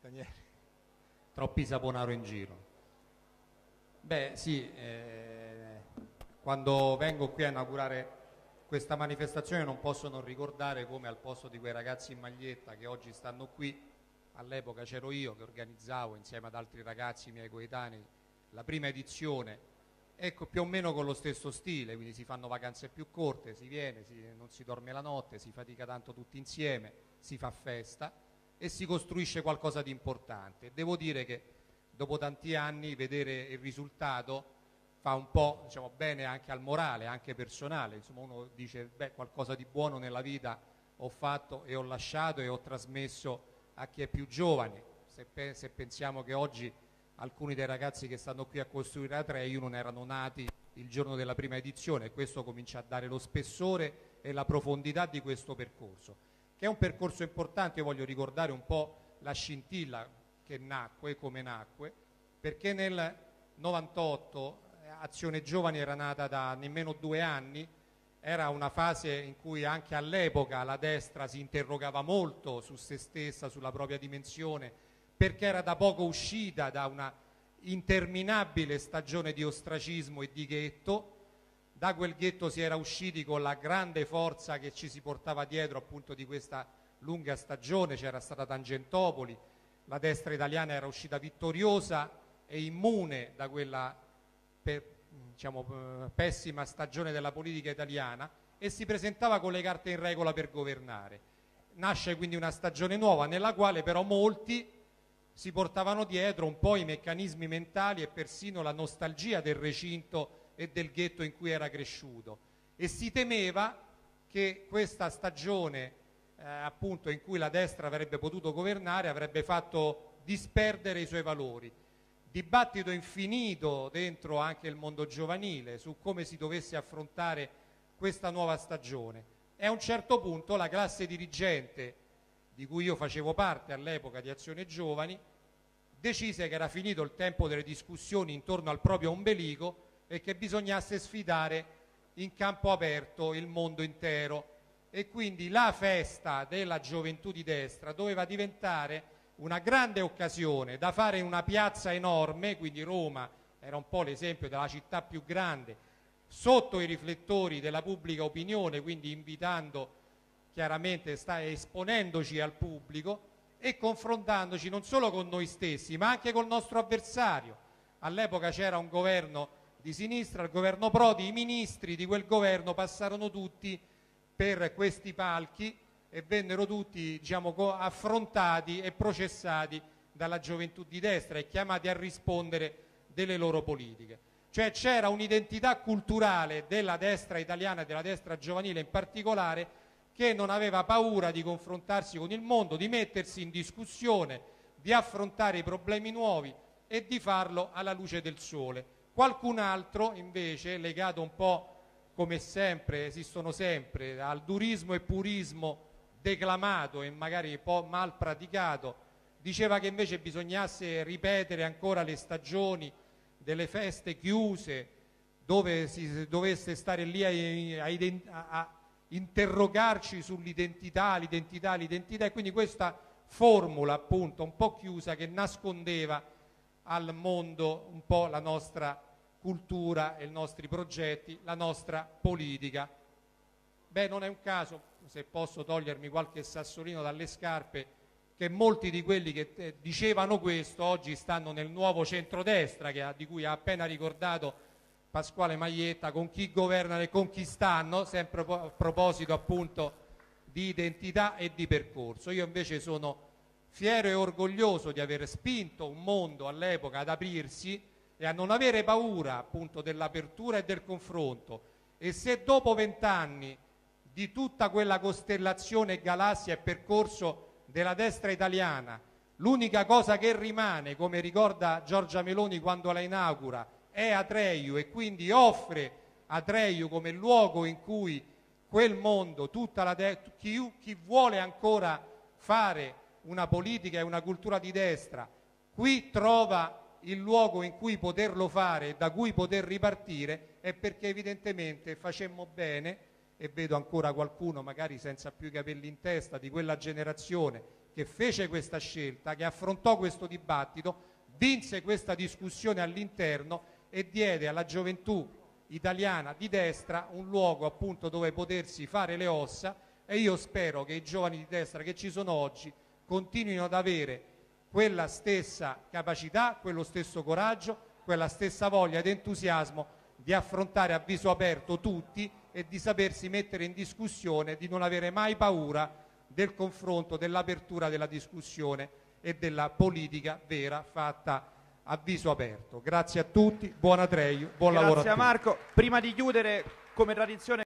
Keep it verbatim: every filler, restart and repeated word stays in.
Daniele, troppi saponaro in giro. Beh sì, eh, quando vengo qui a inaugurare questa manifestazione non posso non ricordare come al posto di quei ragazzi in maglietta che oggi stanno qui, all'epoca c'ero io che organizzavo insieme ad altri ragazzi miei coetanei la prima edizione, ecco, più o meno con lo stesso stile, quindi si fanno vacanze più corte, si viene, si, non si dorme la notte, si fatica tanto tutti insieme, si fa festa e si costruisce qualcosa di importante. Devo dire che dopo tanti anni vedere il risultato fa un po', diciamo, bene anche al morale, anche personale, insomma uno dice beh, qualcosa di buono nella vita ho fatto e ho lasciato e ho trasmesso a chi è più giovane. Se, pe- se pensiamo che oggi alcuni dei ragazzi che stanno qui a costruire Atreju non erano nati il giorno della prima edizione, e questo comincia a dare lo spessore e la profondità di questo percorso, che è un percorso importante. Io voglio ricordare un po' la scintilla che nacque, come nacque, perché nel novantotto Azione Giovani era nata da nemmeno due anni, era una fase in cui anche all'epoca la destra si interrogava molto su se stessa, sulla propria dimensione, perché era da poco uscita da una interminabile stagione di ostracismo e di ghetto. Da quel ghetto si era usciti con la grande forza che ci si portava dietro appunto di questa lunga stagione, c'era stata Tangentopoli, la destra italiana era uscita vittoriosa e immune da quella per, diciamo, pessima stagione della politica italiana, e si presentava con le carte in regola per governare. Nasce quindi una stagione nuova nella quale però molti si portavano dietro un po' i meccanismi mentali e persino la nostalgia del recinto e del ghetto in cui era cresciuto, e si temeva che questa stagione eh, appunto in cui la destra avrebbe potuto governare avrebbe fatto disperdere i suoi valori. Dibattito infinito dentro anche il mondo giovanile su come si dovesse affrontare questa nuova stagione, e a un certo punto la classe dirigente di cui io facevo parte all'epoca di Azione Giovani decise che era finito il tempo delle discussioni intorno al proprio ombelico e che bisognasse sfidare in campo aperto il mondo intero, e quindi la festa della gioventù di destra doveva diventare una grande occasione da fare in una piazza enorme, quindi Roma era un po' l'esempio della città più grande, sotto i riflettori della pubblica opinione, quindi invitando chiaramente, sta esponendoci al pubblico e confrontandoci non solo con noi stessi ma anche col nostro avversario. All'epoca c'era un governo di sinistra, il governo Prodi, i ministri di quel governo passarono tutti per questi palchi e vennero tutti, diciamo, affrontati e processati dalla gioventù di destra e chiamati a rispondere delle loro politiche. Cioè c'era un'identità culturale della destra italiana e della destra giovanile in particolare che non aveva paura di confrontarsi con il mondo, di mettersi in discussione, di affrontare i problemi nuovi e di farlo alla luce del sole. Qualcun altro invece, legato un po', come sempre, esistono sempre, al durismo e purismo declamato e magari un po' mal praticato, diceva che invece bisognasse ripetere ancora le stagioni delle feste chiuse, dove si dovesse stare lì a, a, a interrogarci sull'identità, l'identità, l'identità, e quindi questa formula appunto un po' chiusa che nascondeva al mondo un po' la nostra cultura e i nostri progetti, la nostra politica. Beh, non è un caso, se posso togliermi qualche sassolino dalle scarpe, che molti di quelli che eh, dicevano questo oggi stanno nel nuovo centrodestra, che ha, di cui ha appena ricordato Pasquale Maglietta, con chi governano e con chi stanno, sempre a proposito appunto di identità e di percorso. Io invece sono fiero e orgoglioso di aver spinto un mondo all'epoca ad aprirsi e a non avere paura appunto dell'apertura e del confronto, e se dopo vent'anni di tutta quella costellazione, galassia e percorso della destra italiana l'unica cosa che rimane, come ricorda Giorgia Meloni quando la inaugura, è Atreju, e quindi offre Atreju come luogo in cui quel mondo, tutta la de- chi, chi vuole ancora fare una politica e una cultura di destra, qui trova il luogo in cui poterlo fare e da cui poter ripartire, è perché evidentemente facemmo bene, e vedo ancora qualcuno magari senza più i capelli in testa di quella generazione che fece questa scelta, che affrontò questo dibattito, vinse questa discussione all'interno e diede alla gioventù italiana di destra un luogo appunto dove potersi fare le ossa, e io spero che i giovani di destra che ci sono oggi continuino ad avere quella stessa capacità, quello stesso coraggio, quella stessa voglia ed entusiasmo di affrontare a viso aperto tutti e di sapersi mettere in discussione, di non avere mai paura del confronto, dell'apertura della discussione e della politica vera fatta a viso aperto. Grazie a tutti, buon Atreio, buon lavoro a tutti. Grazie a Marco. Prima di chiudere, come tradizione